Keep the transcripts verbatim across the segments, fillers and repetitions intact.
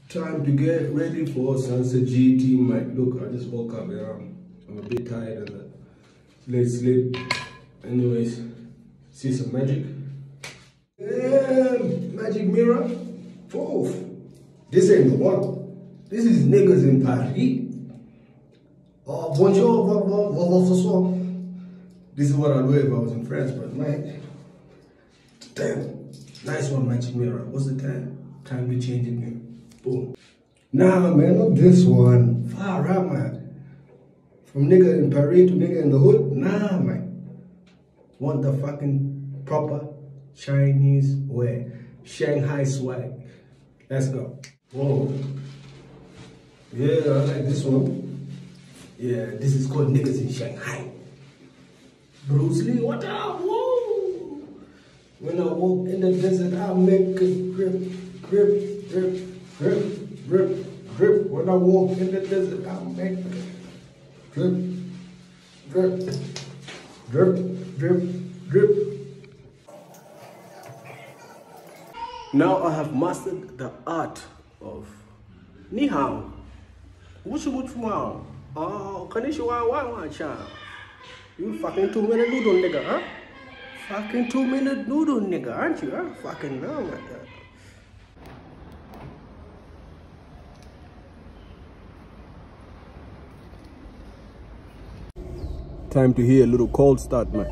Time to get ready for Sunset G T, mate. Look, I just woke up, yeah. I'm a bit tired and late sleep. Anyways, see some magic. Yeah, magic mirror. Oh, this ain't the one. This is niggas in Paris. Oh, bonjour, this is what I'd do if I was in France, but man, damn, nice one, magic mirror. What's the time? Time to change it, man. Boom. Nah, man, not this one. Far out, man. From nigga in Paris to nigga in the hood? Nah, man. Want the fucking proper Chinese way. Shanghai swag. Let's go. Whoa. Yeah, I like this one. Yeah, this is called niggas in Shanghai. Bruce Lee, what up? Whoa. When I walk in the desert, I make a grip, grip, grip. Drip, drip, drip. When I walk in the desert, I make drip, drip, drip, drip, drip. Now I have mastered the art of Ni hao. What's your tomorrow? Oh, can you why why child? You fucking two minute noodle nigga, huh? Fucking two minute noodle nigga, aren't you? Huh? Fucking no, my God. Time to hear a little cold start, man.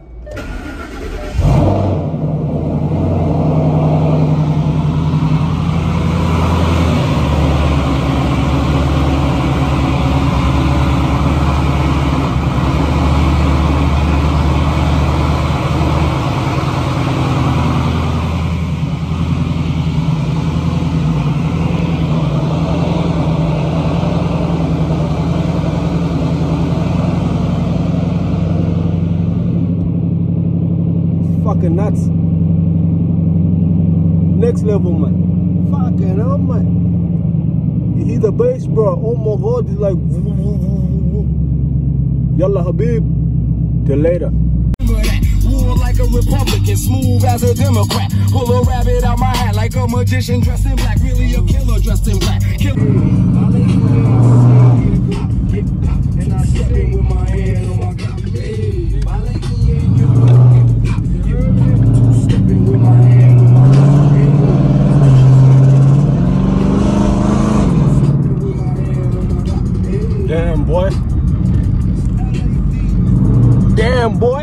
Fucking nuts. Next level, man. Fucking hell, man. You hear the bass, bro. Oh my God, it's like woo, woo, woo, woo. Yalla Habib. Till later. War like a Republican, smooth as a Democrat. Pull a rabbit out my hat like a magician dressed in black. Really a killer dressed in black. Killer. And I step in with my hand on my God. Damn, boy. Damn, boy.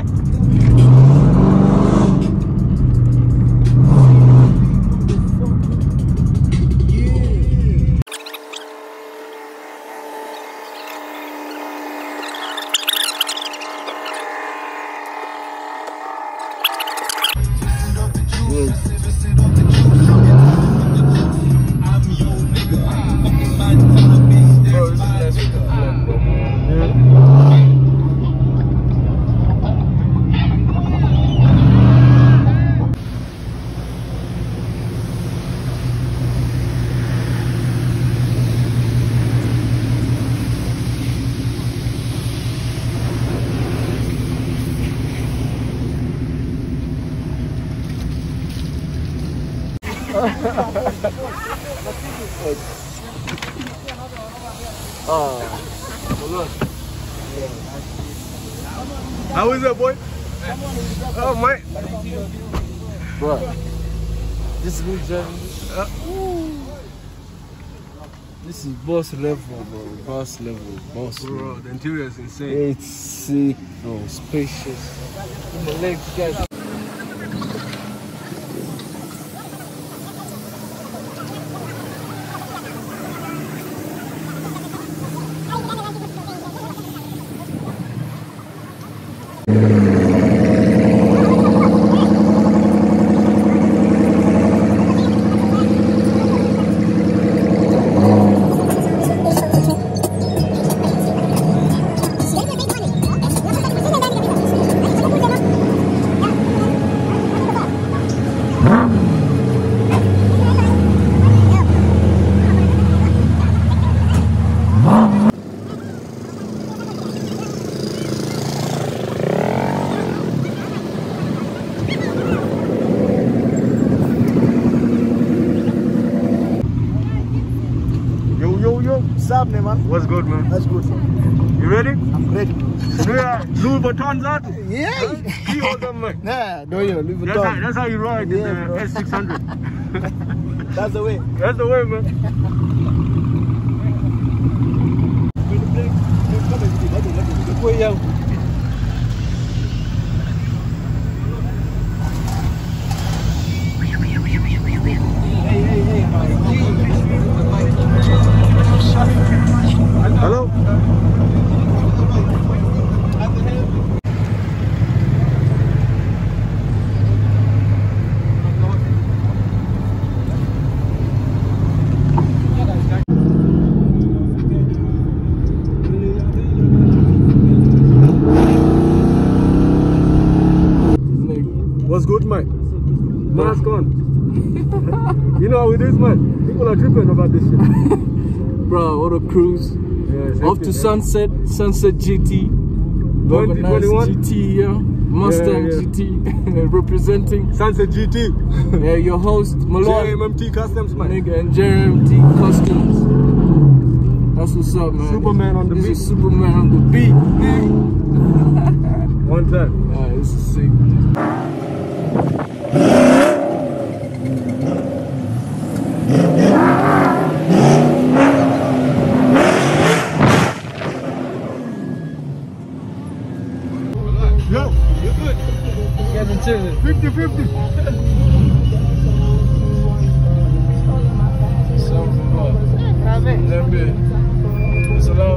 Oh, look. How is that, boy? Oh, mate. Bro, this is me driving. Uh, this is boss level, bro. Boss level, boss level. Bro, the interior is insane. It's sick, bro. Spacious. And the legs, guys. What's up, man? What's good, man? That's good. You ready? I'm ready. Yeah, Louis Vuitton's out. Yeah. See all them, man. Nah, no, you Louis That's how, Vuitton. that's how you ride Yeah, in the bro. S six hundred. That's the way. That's the way, man. Hello? What's good, man? Mask on. You know how it is, man. People are tripping about this shit. Bro, what a cruise. Yeah, off to Sunset, Sunset G T. twenty twenty-one G T, yeah. Mustang yeah, yeah. G T. Representing. Sunset G T. Yeah, your host, Malone. J M M T Customs, man. Nigga, and J M M T Customs. That's what's up, man. Superman on the this beat. Is Superman on the beat. One time. Yeah, this is sick. Yo, you're good. Kevin Taylor. fifty fifty. Something more. Lembe. Salam.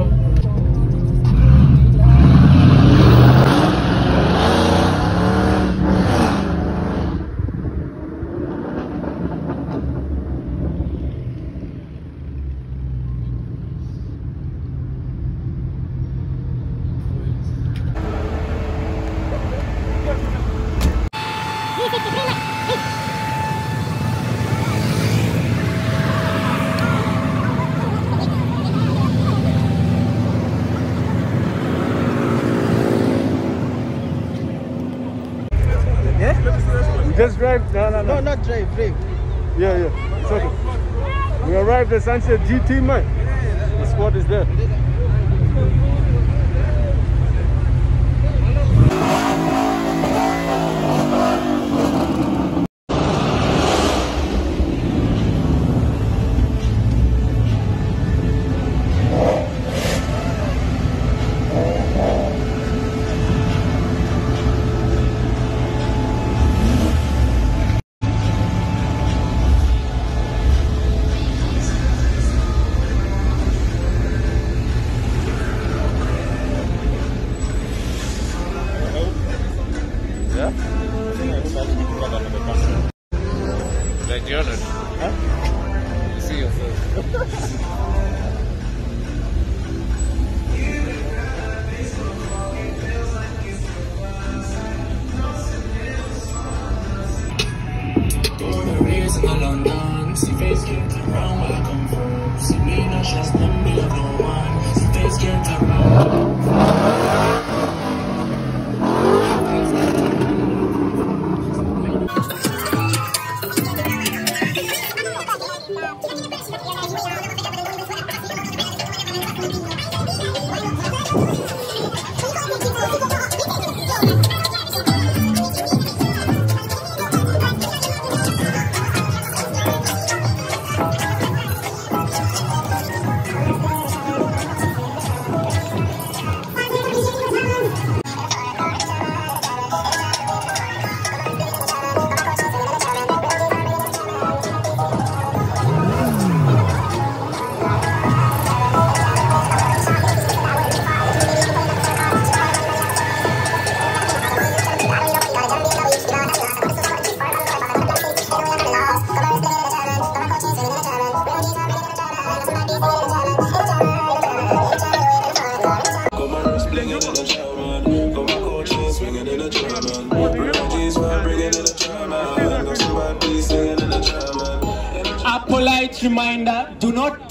Just drive. No, no, no. No, not drive, drive. Yeah, yeah. It's okay. We arrived at Sunset G T, man. The squad is there. Like Jordan. Huh? You see yourself. London, see face get around where I come from. See me not just them, me love no one. See face get around. A polite reminder, do not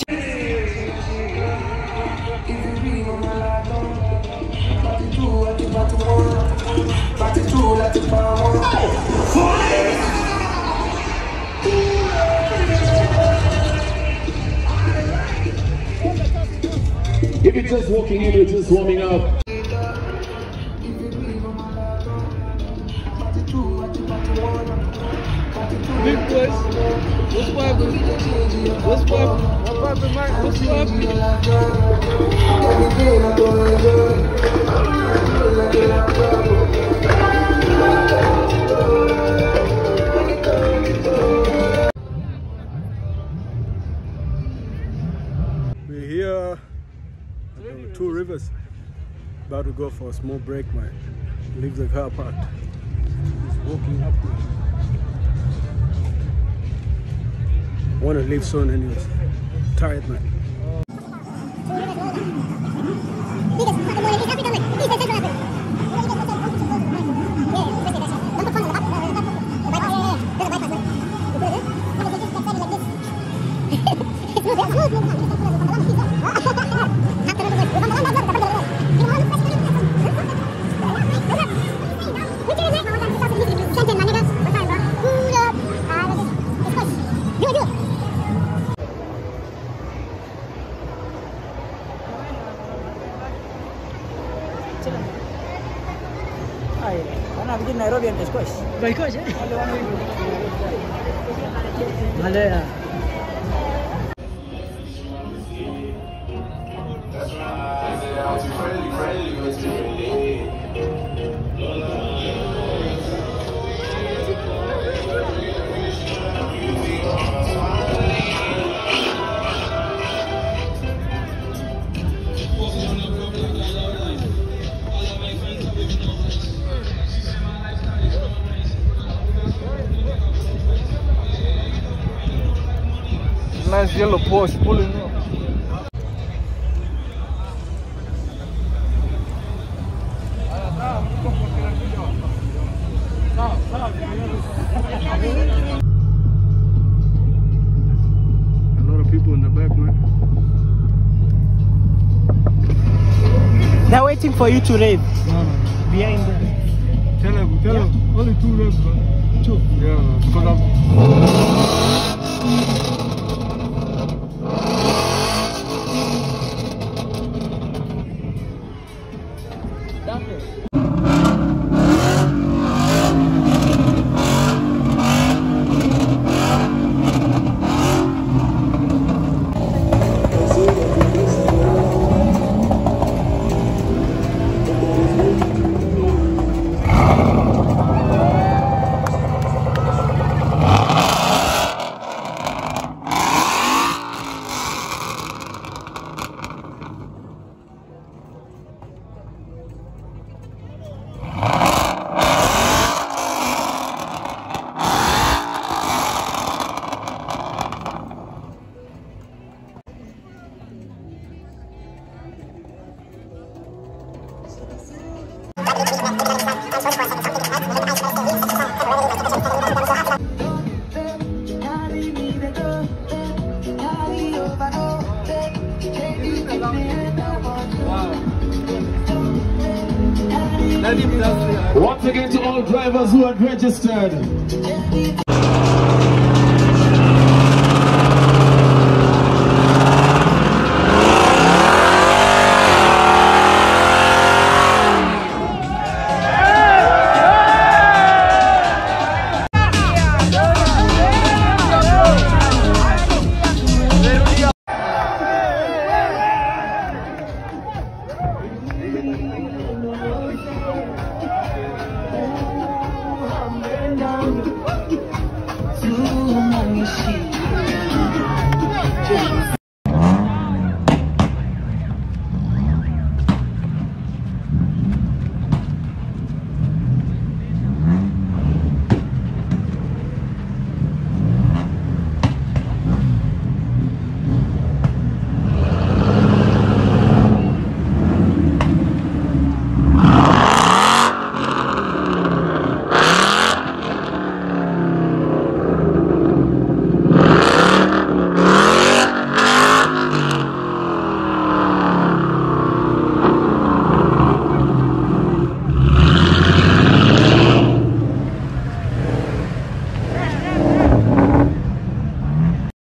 If you're just walking in, you're just warming up. Big boys. What's poppin'? What's poppin'? What's poppin', man? What's poppin'? We're here at the Two Rivers. About to go for a small break, man. Leave the car parked. Just walking up. I want to leave soon anyways. Tired, man. Mana bikin Nairobi and Coast. By coach, eh? Malaya. Nice yellow Porsche pulling up. A lot of people in the back, man. They're waiting for you to rave. No, no. Behind them. Tell them, tell them. Only two revs, man. Two. Yeah, man. Because I'm... Once again to all drivers who are registered.